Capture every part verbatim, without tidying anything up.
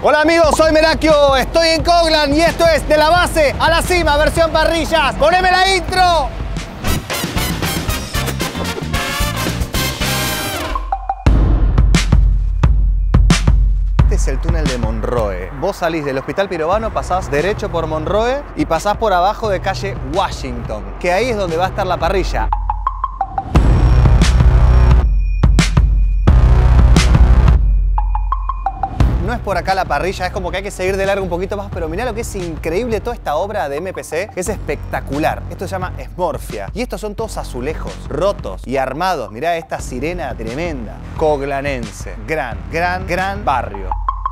Hola amigos, soy Merakio, estoy en Coglan y esto es De la Base a la Cima, versión parrillas. ¡Poneme la intro! Este es el túnel de Monroe. Vos salís del Hospital Pirovano, pasás derecho por Monroe y pasás por abajo de calle Washington, que ahí es donde va a estar la parrilla. No es por acá la parrilla, es como que hay que seguir de largo un poquito más, pero mirá lo que es increíble toda esta obra de M P C, es espectacular. Esto se llama Smorfia y estos son todos azulejos, rotos y armados. Mirá esta sirena tremenda. Coglanense, gran, gran, gran barrio.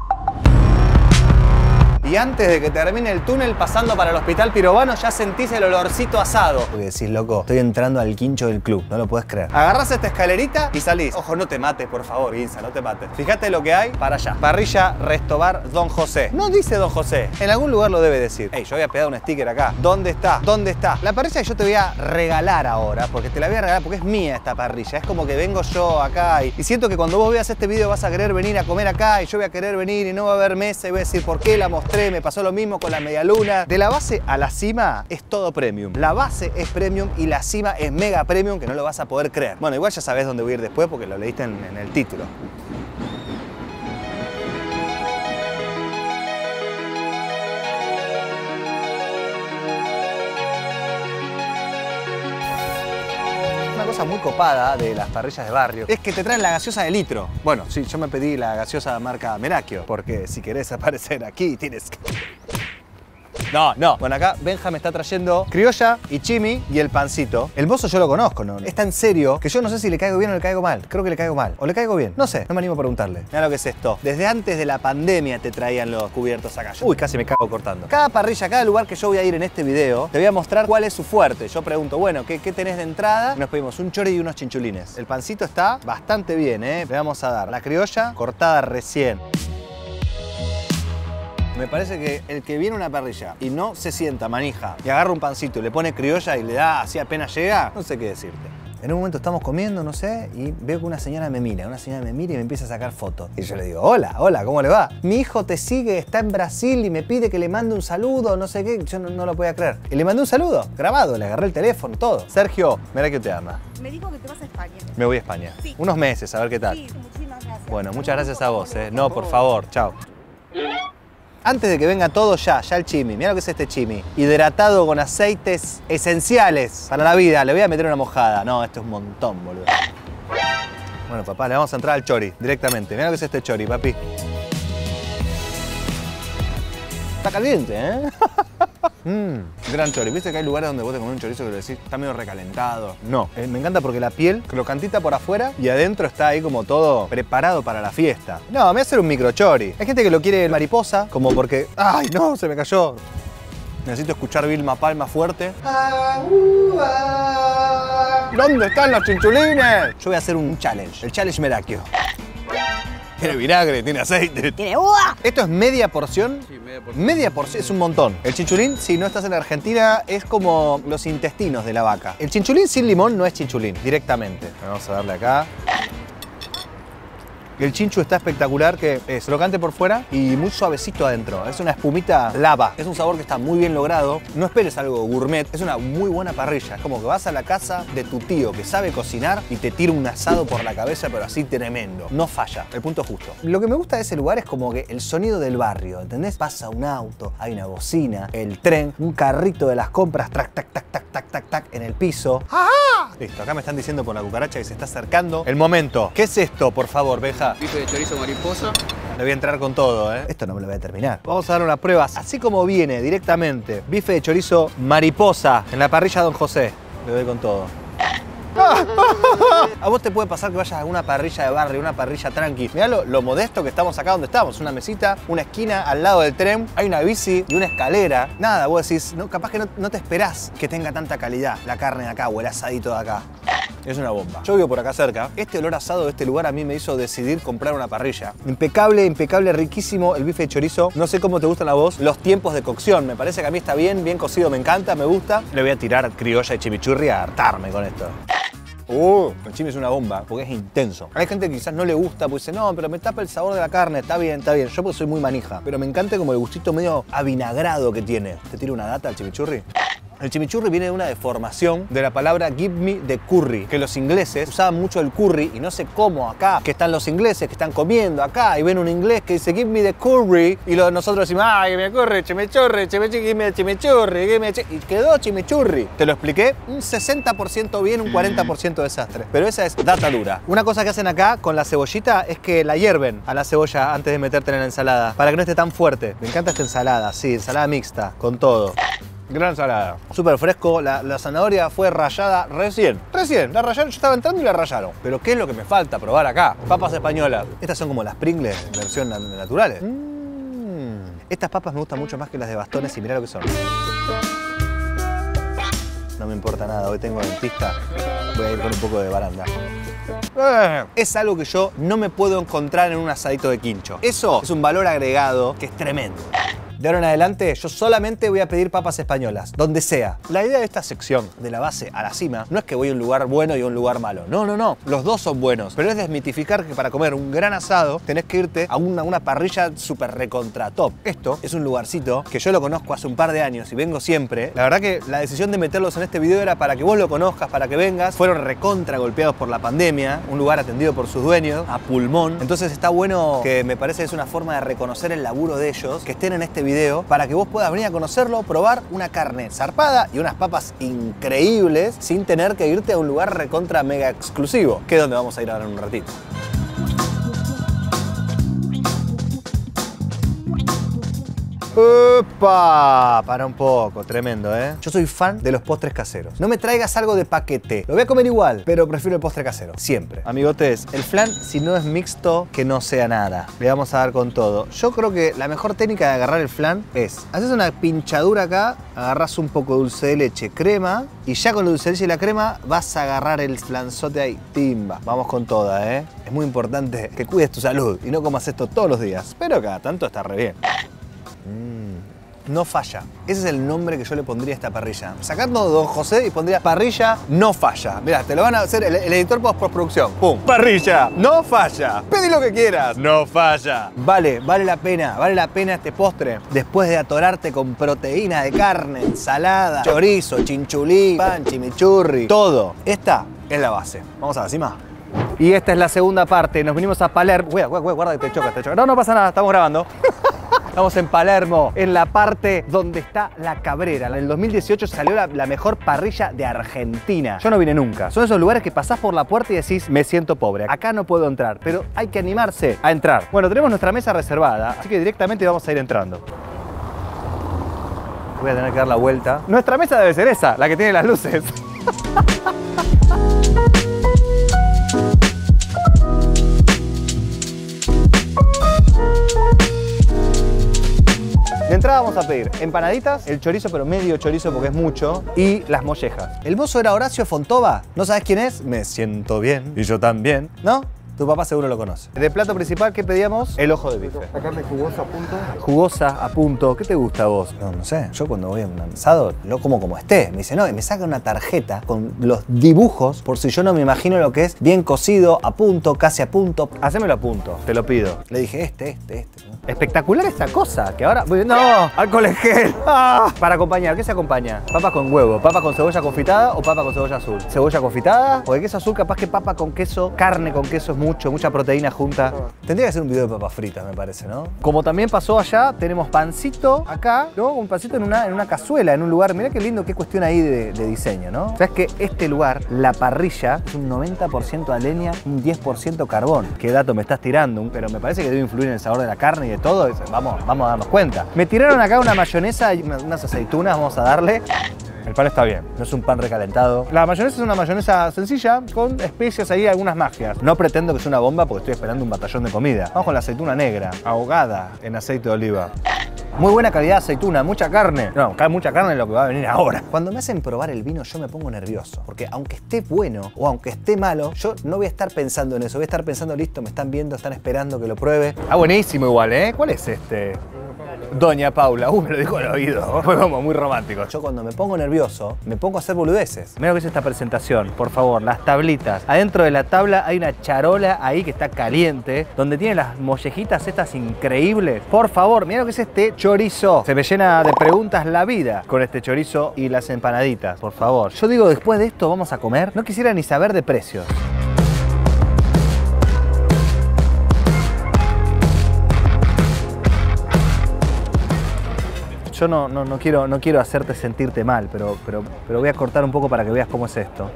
Y antes de que termine el túnel pasando para el Hospital Pirovano ya sentís el olorcito asado. Porque decís, loco, estoy entrando al quincho del club, no lo puedes creer. Agarrás esta escalerita y salís. Ojo, no te mates, por favor, Ginza, no te mates. Fíjate lo que hay para allá. Parrilla Restobar Don José. No dice Don José, en algún lugar lo debe decir. Ey, yo había pegado un sticker acá. ¿Dónde está? ¿Dónde está? La parrilla que yo te voy a regalar ahora, porque te la voy a regalar porque es mía esta parrilla. Es como que vengo yo acá y, y siento que cuando vos veas este video vas a querer venir a comer acá y yo voy a querer venir y no va a haber mesa y voy a decir, ¿por qué la mostré? Me pasó lo mismo con la medialuna. De la base a la cima es todo premium. La base es premium y la cima es mega premium, que no lo vas a poder creer. Bueno, igual ya sabés dónde voy a ir después porque lo leíste en, en el título. Una cosa muy copada de las parrillas de barrio es que te traen la gaseosa de litro. Bueno, sí, yo me pedí la gaseosa marca Merakio, porque si querés aparecer aquí tienes que... No, no. Bueno, acá Benja me está trayendo criolla y chimi y el pancito. El mozo yo lo conozco, ¿no? Es tan serio que yo no sé si le caigo bien o le caigo mal. Creo que le caigo mal. ¿O le caigo bien? No sé, no me animo a preguntarle. Mira lo que es esto. Desde antes de la pandemia te traían los cubiertos acá. Uy, casi me cago cortando. Cada parrilla, cada lugar que yo voy a ir en este video, te voy a mostrar cuál es su fuerte. Yo pregunto, bueno, ¿qué, qué tenés de entrada? Nos pedimos un chori y unos chinchulines. El pancito está bastante bien, ¿eh? Le vamos a dar la criolla cortada recién. Me parece que el que viene a una parrilla y no se sienta manija y agarra un pancito y le pone criolla y le da así apenas llega, no sé qué decirte. En un momento estamos comiendo, no sé, y veo que una señora me mira, una señora me mira y me empieza a sacar fotos. Y yo le digo, hola, hola, ¿cómo le va? Mi hijo te sigue, está en Brasil y me pide que le mande un saludo, no sé qué. Yo no, no lo podía creer. Y le mandé un saludo, grabado, le agarré el teléfono, todo. Sergio, mira que te ama. Me dijo que te vas a España. Me voy a España. Sí. Unos meses, a ver qué tal. Sí, muchísimas gracias. Bueno, muchas gracias a vos, ¿eh? No, por favor, chao. Antes de que venga todo ya, ya el chimi. Mira lo que es este chimi. Hidratado con aceites esenciales para la vida. Le voy a meter una mojada. No, esto es un montón, boludo. Bueno, papá, le vamos a entrar al chori directamente. Mira lo que es este chori, papi. Está caliente, ¿eh? Mmm, gran chori. ¿Viste que hay lugares donde vos te comes un chorizo que le decís está medio recalentado? No, eh, me encanta porque la piel crocantita por afuera y adentro está ahí como todo preparado para la fiesta. No, me voy a hacer un micro chori. Hay gente que lo quiere mariposa, como porque... ¡Ay, no! Se me cayó. Necesito escuchar Vilma Palma fuerte. ¿Dónde están los chinchulines? Yo voy a hacer un challenge. El challenge Merakio. Tiene vinagre, tiene aceite. Tiene uva. ¿Esto es media porción? Sí, media porción. Media porción es un montón. El chinchulín, si no estás en Argentina, es como los intestinos de la vaca. El chinchulín sin limón no es chinchulín, directamente. Vamos a darle acá. El chinchu está espectacular, que es crocante por fuera y muy suavecito adentro. Es una espumita lava. Es un sabor que está muy bien logrado. No esperes algo gourmet. Es una muy buena parrilla. Es como que vas a la casa de tu tío que sabe cocinar y te tira un asado por la cabeza, pero así tremendo. No falla. El punto justo. Lo que me gusta de ese lugar es como que el sonido del barrio, ¿entendés? Pasa un auto, hay una bocina, el tren, un carrito de las compras, tac, tac, tac, tac, tac, tac, tac, en el piso. ¡Ah! Listo, acá me están diciendo por la cucaracha que se está acercando el momento. ¿Qué es esto, por favor, Benja? Bife de chorizo mariposa. Le voy a entrar con todo, ¿eh? Esto no me lo voy a terminar. Vamos a dar una prueba, así como viene directamente. Bife de chorizo mariposa en la parrilla Don José. Le doy con todo. A vos te puede pasar que vayas a una parrilla de barrio, una parrilla tranqui. Mirá lo, lo modesto que estamos acá donde estamos. Una mesita, una esquina al lado del tren, hay una bici y una escalera. Nada, vos decís, no, capaz que no, no te esperás que tenga tanta calidad la carne de acá o el asadito de acá. Es una bomba. Yo vivo por acá cerca. Este olor asado de este lugar a mí me hizo decidir comprar una parrilla. Impecable, impecable, riquísimo el bife de chorizo. No sé cómo te gustan a vos los tiempos de cocción. Me parece que a mí está bien, bien cocido, me encanta, me gusta. Le voy a tirar criolla y chimichurri a hartarme con esto. Uh, el chimi es una bomba porque es intenso. Hay gente que quizás no le gusta, pues dice, no, pero me tapa el sabor de la carne. Está bien, está bien. Yo porque soy muy manija. Pero me encanta como el gustito medio avinagrado que tiene. ¿Te tiro una data al chimichurri? El chimichurri viene de una deformación de la palabra give me the curry, que los ingleses usaban mucho el curry y no sé cómo acá, que están los ingleses que están comiendo acá y ven un inglés que dice give me the curry y lo, nosotros decimos, ay, give me the curry, chimichurri, chimichurri, give me the chimichurri, give me the chi-". Y quedó chimichurri. Te lo expliqué, un sesenta por ciento bien, un cuarenta por ciento desastre. Pero esa es data dura. Una cosa que hacen acá con la cebollita es que la hierven a la cebolla antes de metértela en la ensalada, para que no esté tan fuerte. Me encanta esta ensalada, sí, ensalada mixta, con todo. Gran ensalada. Súper fresco. La, la zanahoria fue rallada recién. Recién. La rayaron. Yo estaba entrando y la rayaron. Pero ¿qué es lo que me falta probar acá? Papas españolas. Estas son como las Pringles en versión naturales. Mm. Estas papas me gustan mucho más que las de bastones y mirá lo que son. No me importa nada. Hoy tengo dentista. Voy a ir con un poco de baranda. Eh, es algo que yo no me puedo encontrar en un asadito de quincho. Eso es un valor agregado que es tremendo. De ahora en adelante, yo solamente voy a pedir papas españolas, donde sea. La idea de esta sección, de la base a la cima, no es que voy a un lugar bueno y a un lugar malo. No, no, no. Los dos son buenos. Pero es desmitificar que para comer un gran asado tenés que irte a una, una parrilla súper recontra top. Esto es un lugarcito que yo lo conozco hace un par de años y vengo siempre. La verdad que la decisión de meterlos en este video era para que vos lo conozcas, para que vengas. Fueron recontra golpeados por la pandemia. Un lugar atendido por sus dueños, a pulmón. Entonces está bueno que me parece que es una forma de reconocer el laburo de ellos, que estén en este video para que vos puedas venir a conocerlo, probar una carne zarpada y unas papas increíbles sin tener que irte a un lugar recontra mega exclusivo, que es donde vamos a ir ahora en un ratito. ¡Opa! Para un poco, tremendo, ¿eh? Yo soy fan de los postres caseros. No me traigas algo de paquete. Lo voy a comer igual, pero prefiero el postre casero. Siempre. Amigotes, el flan, si no es mixto, que no sea nada. Le vamos a dar con todo. Yo creo que la mejor técnica de agarrar el flan es, haces una pinchadura acá, agarras un poco de dulce de leche, crema, y ya con el dulce de leche y la crema vas a agarrar el flanzote ahí. Timba. Vamos con toda, ¿eh? Es muy importante que cuides tu salud y no comas esto todos los días. Pero cada tanto está re bien. Mm, no falla. Ese es el nombre que yo le pondría a esta parrilla. Sacando Don José y pondría parrilla no falla. Mirá, te lo van a hacer el, el editor post postproducción. ¡Pum! Parrilla no falla. Pedí lo que quieras. No falla. Vale, vale la pena. Vale la pena este postre. Después de atorarte con proteína de carne, ensalada, chorizo, chinchulí, pan, chimichurri, todo. Esta es la base. Vamos a la cima. Y esta es la segunda parte. Nos vinimos a Palermo. Guarda, guarda, guarda que te choca, te choca. No, no pasa nada. Estamos grabando. Estamos en Palermo, en la parte donde está la Cabrera. En el dos mil dieciocho salió la, la mejor parrilla de Argentina. Yo no vine nunca. Son esos lugares que pasás por la puerta y decís, me siento pobre. Acá no puedo entrar, pero hay que animarse a entrar. Bueno, tenemos nuestra mesa reservada, así que directamente vamos a ir entrando. Voy a tener que dar la vuelta. Nuestra mesa debe ser esa, la que tiene las luces. De entrada vamos a pedir empanaditas, el chorizo, pero medio chorizo porque es mucho, y las mollejas. ¿El mozo era Horacio Fontova? ¿No sabes quién es? Me siento bien. Y yo también. ¿No? Tu papá seguro lo conoce. De plato principal, ¿qué pedíamos? El ojo de bife. La carne jugosa a punto. Jugosa a punto. ¿Qué te gusta a vos? No, no sé. Yo cuando voy a un asado, lo como como esté. Me dice, no, y me saca una tarjeta con los dibujos, por si yo no me imagino lo que es bien cocido, a punto, casi a punto. Hacémelo a punto, te lo pido. Le dije, este, este, este. ¿no? Espectacular esta cosa, que ahora... No, alcohol en gel. ¡Ah! Para acompañar, ¿qué se acompaña? Papas con huevo, papas con cebolla confitada o papa con cebolla azul. Cebolla confitada o de queso azul, capaz que papa con queso, carne con queso es mucho, mucha proteína junta. Tendría que ser un video de papas fritas, me parece, ¿no? Como también pasó allá, tenemos pancito acá, ¿no? Un pancito en una, en una cazuela, en un lugar. Mirá qué lindo, qué cuestión ahí de, de diseño, ¿no? Sabes que este lugar, la parrilla, es un noventa por ciento a leña, un diez por ciento carbón. ¿Qué dato me estás tirando? Pero me parece que debe influir en el sabor de la carne y de todo. Vamos, vamos a darnos cuenta. Me tiraron acá una mayonesa y unas aceitunas, vamos a darle. El pan está bien, no es un pan recalentado. La mayonesa es una mayonesa sencilla, con especias ahí, algunas magias. No pretendo que sea una bomba porque estoy esperando un batallón de comida. Vamos con la aceituna negra, ahogada en aceite de oliva. Muy buena calidad de aceituna, mucha carne. No, cae mucha carne en lo que va a venir ahora. Cuando me hacen probar el vino yo me pongo nervioso. Porque aunque esté bueno o aunque esté malo, yo no voy a estar pensando en eso. Voy a estar pensando, listo, me están viendo, están esperando que lo pruebe. Ah, buenísimo igual, ¿eh? ¿Cuál es este? Doña Paula. Uh, me lo dijo al oído. Fue como muy romántico. Yo cuando me pongo nervioso, me pongo a hacer boludeces. Mira lo que es esta presentación, por favor, las tablitas. Adentro de la tabla hay una charola ahí que está caliente, donde tiene las mollejitas estas increíbles. Por favor, mira lo que es este chorizo. Se me llena de preguntas la vida con este chorizo y las empanaditas. Por favor. Yo digo, después de esto vamos a comer. No quisiera ni saber de precios. Yo no, no, no, quiero, no quiero hacerte sentirte mal, pero, pero, pero voy a cortar un poco para que veas cómo es esto.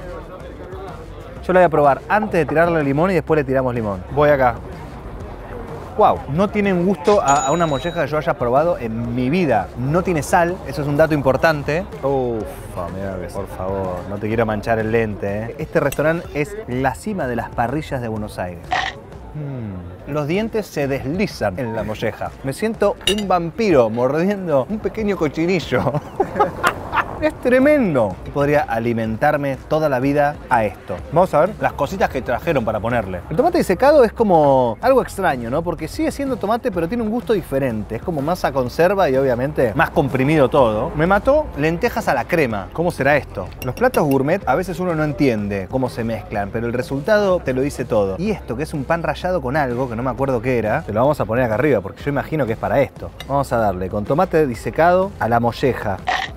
Yo lo voy a probar antes de tirarle limón y después le tiramos limón. Voy acá. Wow, no tiene un gusto a, a una molleja que yo haya probado en mi vida. No tiene sal, eso es un dato importante. Uf, mira que por favor, no te quiero manchar el lente, ¿eh? Este restaurante es la cima de las parrillas de Buenos Aires. Mm. Los dientes se deslizan en la molleja. Me siento un vampiro mordiendo un pequeño cochinillo. Es tremendo. Podría alimentarme toda la vida a esto. Vamos a ver las cositas que trajeron para ponerle. El tomate disecado es como algo extraño, ¿no? Porque sigue siendo tomate, pero tiene un gusto diferente. Es como más a conserva y obviamente más comprimido todo. Me mató lentejas a la crema. ¿Cómo será esto? Los platos gourmet a veces uno no entiende cómo se mezclan, pero el resultado te lo dice todo. Y esto, que es un pan rallado con algo, que no me acuerdo qué era, te lo vamos a poner acá arriba, porque yo imagino que es para esto. Vamos a darle con tomate disecado a la molleja.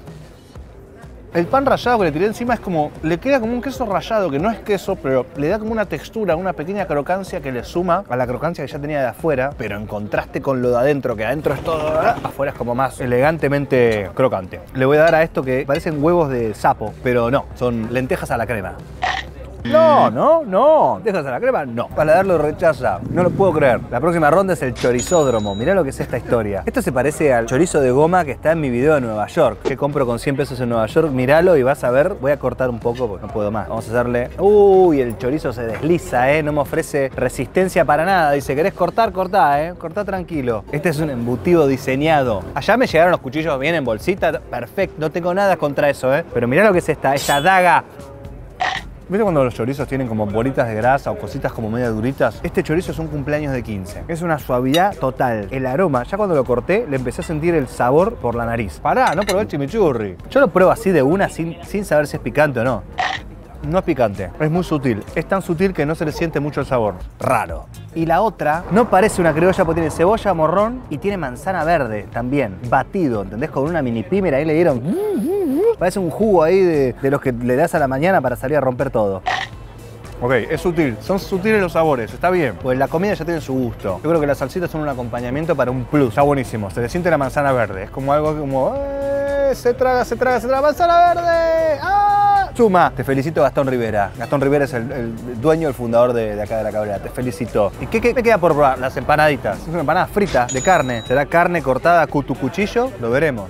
El pan rallado que le tiré encima es como, le queda como un queso rallado, que no es queso, pero le da como una textura, una pequeña crocancia que le suma a la crocancia que ya tenía de afuera, pero en contraste con lo de adentro, que adentro es todo, afuera es como más elegantemente crocante. Le voy a dar a esto que parecen huevos de sapo, pero no, son lentejas a la crema. No, no, no. ¿Dejas a la crema? No. Paladar lo rechaza. No lo puedo creer. La próxima ronda es el chorizódromo. Mirá lo que es esta historia. Esto se parece al chorizo de goma que está en mi video de Nueva York, que compro con cien pesos en Nueva York. Míralo y vas a ver. Voy a cortar un poco porque no puedo más. Vamos a hacerle... Uy, el chorizo se desliza, ¿eh? No me ofrece resistencia para nada. Dice, ¿querés cortar? Cortá, ¿eh? Cortá tranquilo. Este es un embutido diseñado. Allá me llegaron los cuchillos bien en bolsita. Perfecto. No tengo nada contra eso, ¿eh? Pero mirá lo que es esta, esta daga. ¿Viste cuando los chorizos tienen como bolitas de grasa o cositas como media duritas? Este chorizo es un cumpleaños de quince. Es una suavidad total. El aroma, ya cuando lo corté, le empecé a sentir el sabor por la nariz. Pará, no probé el chimichurri. Yo lo pruebo así de una sin, sin saber si es picante o no. No es picante, es muy sutil. Es tan sutil que no se le siente mucho el sabor. Raro. Y la otra no parece una criolla porque tiene cebolla, morrón y tiene manzana verde también. Batido, ¿entendés? Con una mini pimer ahí le dieron... Parece un jugo ahí de, de los que le das a la mañana para salir a romper todo. Ok, es sutil. Son sutiles los sabores, está bien. Pues la comida ya tiene su gusto. Yo creo que las salsitas son un acompañamiento para un plus. Está buenísimo. Se le siente la manzana verde. Es como algo como... ¡Eh! Se traga, se traga, se traga. ¡Manzana verde! ¡Ah! Suma. Te felicito, Gastón Rivera. Gastón Rivera es el, el dueño, el fundador de, de acá de La Cabrera. Te felicito. ¿Y qué, qué me queda por probar? Las empanaditas. Es una empanada frita de carne. ¿Será carne cortada con tu cuchillo? Lo veremos.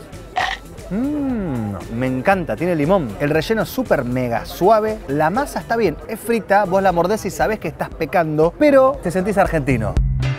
Mmm, me encanta, tiene limón. El relleno es súper mega suave. La masa está bien, es frita, vos la mordés y sabés que estás pecando, pero te sentís argentino.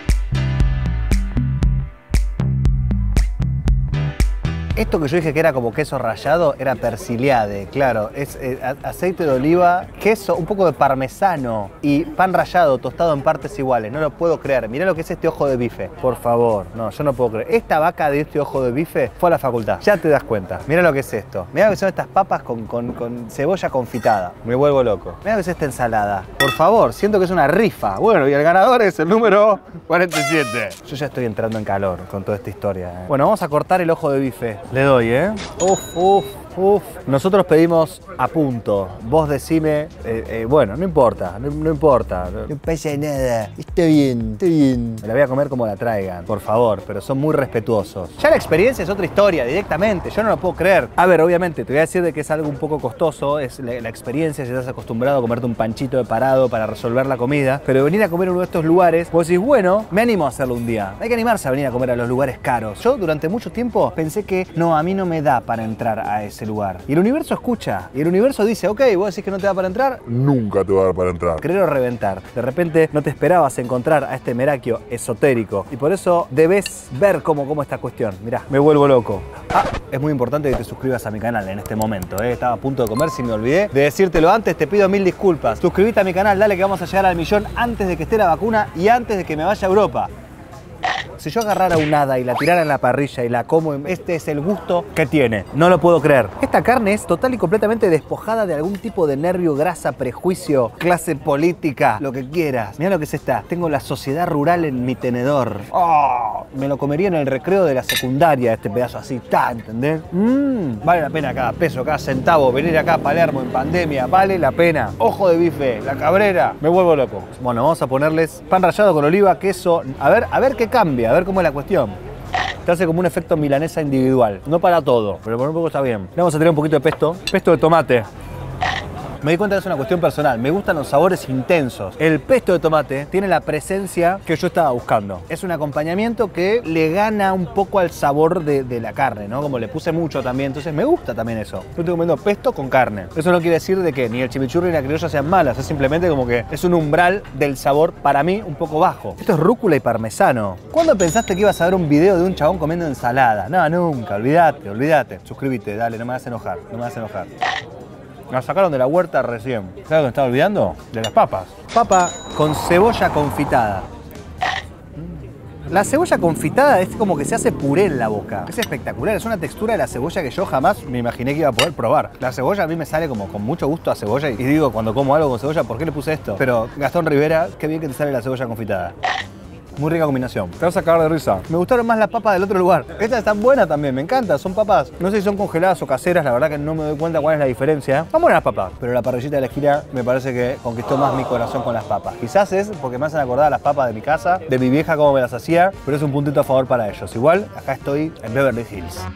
Esto que yo dije que era como queso rallado era persiliade, claro. Es eh, aceite de oliva, queso, un poco de parmesano y pan rallado, tostado en partes iguales. No lo puedo creer. Mirá lo que es este ojo de bife. Por favor, no, yo no puedo creer. Esta vaca de este ojo de bife fue a la facultad. Ya te das cuenta. Mirá lo que es esto. Mirá lo que son estas papas con, con, con cebolla confitada. Me vuelvo loco. Mirá lo que es esta ensalada. Por favor, siento que es una rifa. Bueno, y el ganador es el número cuarenta y siete. Yo ya estoy entrando en calor con toda esta historia, ¿eh? Bueno, vamos a cortar el ojo de bife. Le doy, ¿eh? Uf, uf, uf. Nosotros pedimos a punto. Vos decime, eh, eh, bueno, no importa, no, no importa. No, no pasa nada. Está bien, está bien. Me la voy a comer como la traigan, por favor, pero son muy respetuosos. Ya la experiencia es otra historia, directamente. Yo no lo puedo creer. A ver, obviamente, te voy a decir de que es algo un poco costoso. Es la, la experiencia, si estás acostumbrado a comerte un panchito de parado para resolver la comida. Pero venir a comer a uno de estos lugares, vos decís, bueno, me animo a hacerlo un día. Hay que animarse a venir a comer a los lugares caros. Yo durante mucho tiempo pensé que no, a mí no me da para entrar a ese lugar. Y el universo escucha. Y el universo dice, ok, vos decís que no te da para entrar. Nunca te va a dar para entrar. Creer o reventar. De repente no te esperabas encontrar a este merakio esotérico. Y por eso debes ver cómo, cómo esta cuestión. Mirá, me vuelvo loco. Ah, es muy importante que te suscribas a mi canal en este momento, ¿eh? Estaba a punto de comer, si me olvidé de decírtelo antes, te pido mil disculpas. Suscríbete a mi canal, dale que vamos a llegar al millón antes de que esté la vacuna y antes de que me vaya a Europa. Si yo agarrara un hada y la tirara en la parrilla y la como, este es el gusto que tiene. No lo puedo creer. Esta carne es total y completamente despojada de algún tipo de nervio, grasa, prejuicio, clase política, lo que quieras. Mirá lo que es esta. Tengo la sociedad rural en mi tenedor. Oh, me lo comería en el recreo de la secundaria, este pedazo así, ta, ¿entendés? Mmm, vale la pena cada peso, cada centavo. Venir acá a Palermo en pandemia, vale la pena. Ojo de bife, la cabrera, me vuelvo loco. Bueno, vamos a ponerles pan rallado con oliva, queso. A ver, a ver qué cambia, a ver cómo es la cuestión. Te hace como un efecto milanesa individual. No para todo, pero por un poco está bien. Le vamos a tirar un poquito de pesto. Pesto de tomate. Me di cuenta que es una cuestión personal. Me gustan los sabores intensos. El pesto de tomate tiene la presencia que yo estaba buscando. Es un acompañamiento que le gana un poco al sabor de, de la carne, ¿no? Como le puse mucho también, entonces me gusta también eso. Yo estoy comiendo pesto con carne. Eso no quiere decir de que ni el chimichurri ni la criolla sean malas. Es simplemente como que es un umbral del sabor, para mí, un poco bajo. Esto es rúcula y parmesano. ¿Cuándo pensaste que ibas a ver un video de un chabón comiendo ensalada? No, nunca. Olvídate, olvídate. Suscríbete, dale, no me hagas enojar. No me hagas enojar. La sacaron de la huerta recién. ¿Sabes lo que me estaba olvidando? De las papas. Papa con cebolla confitada. La cebolla confitada es como que se hace puré en la boca. Es espectacular, es una textura de la cebolla que yo jamás me imaginé que iba a poder probar. La cebolla a mí me sale como con mucho gusto a cebolla y digo cuando como algo con cebolla, ¿por qué le puse esto? Pero Gastón Rivera, qué bien que te sale la cebolla confitada. Muy rica combinación. Te vas a cagar de risa. Me gustaron más las papas del otro lugar. Estas están buenas también, me encantan. Son papas, no sé si son congeladas o caseras, la verdad que no me doy cuenta cuál es la diferencia. Están buenas las papas, pero la parrillita de la esquina me parece que conquistó más mi corazón con las papas. Quizás es porque me hacen acordar a las papas de mi casa, de mi vieja, cómo me las hacía, pero es un puntito a favor para ellos. Igual, acá estoy en Beverly Hills.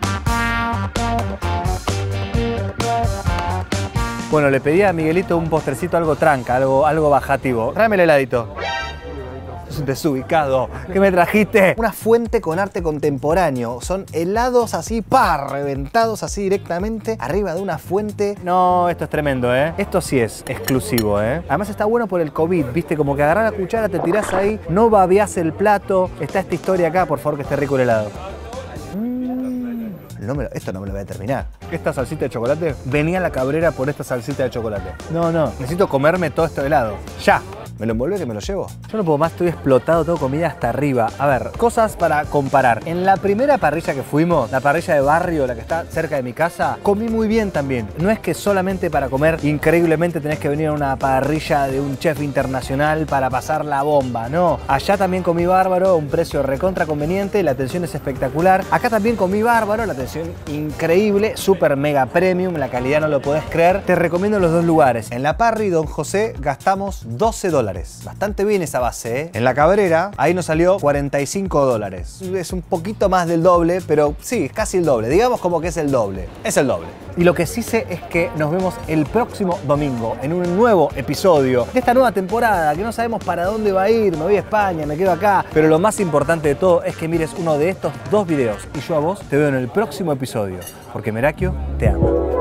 Bueno, le pedí a Miguelito un postrecito algo tranca, algo, algo bajativo. Tráeme el heladito. Es un desubicado. ¿Qué me trajiste? Una fuente con arte contemporáneo. Son helados así, pa, reventados así directamente arriba de una fuente. No, esto es tremendo, ¿eh? Esto sí es exclusivo, ¿eh? Además está bueno por el COVID, ¿viste? Como que agarrás la cuchara, te tirás ahí, no babeás el plato. Está esta historia acá, por favor, que esté rico el helado. Mm, no me lo, esto no me lo voy a terminar. Esta salsita de chocolate, venía la cabrera por esta salsita de chocolate. No, no, necesito comerme todo este helado. ¡Ya! ¿Me lo envuelve que me lo llevo? Yo no puedo más, estoy explotado, tengo comida hasta arriba. A ver, cosas para comparar. En la primera parrilla que fuimos, la parrilla de barrio, la que está cerca de mi casa, comí muy bien también. No es que solamente para comer increíblemente tenés que venir a una parrilla de un chef internacional para pasar la bomba, no. Allá también comí bárbaro, un precio recontra conveniente, la atención es espectacular. Acá también comí bárbaro, la atención increíble, súper mega premium, la calidad no lo podés creer. Te recomiendo los dos lugares. En la Parry, Don José, gastamos doce dólares. Bastante bien esa base, ¿eh? En la Cabrera, ahí nos salió cuarenta y cinco dólares. Es un poquito más del doble, pero sí, es casi el doble. Digamos como que es el doble. Es el doble. Y lo que sí sé es que nos vemos el próximo domingo en un nuevo episodio de esta nueva temporada, que no sabemos para dónde va a ir. Me voy a España, me quedo acá. Pero lo más importante de todo es que mires uno de estos dos videos y yo a vos te veo en el próximo episodio. Porque Merakio te ama.